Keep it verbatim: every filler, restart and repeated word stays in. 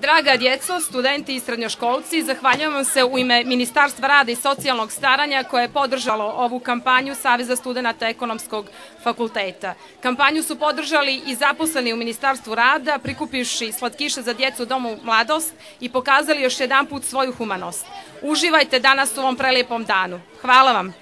Draga djeco, studenti i srednjoškolci, zahvaljujem vam se u ime Ministarstva rada i socijalnog staranja koje je podržalo ovu kampanju Saveza studenata Ekonomskog fakulteta. Kampanju su podržali i zaposleni u Ministarstvu rada, prikupivši slatkiše za djecu u Domu Mladost i pokazali još jedan put svoju humanost. Uživajte danas u ovom prelijepom danu. Hvala vam.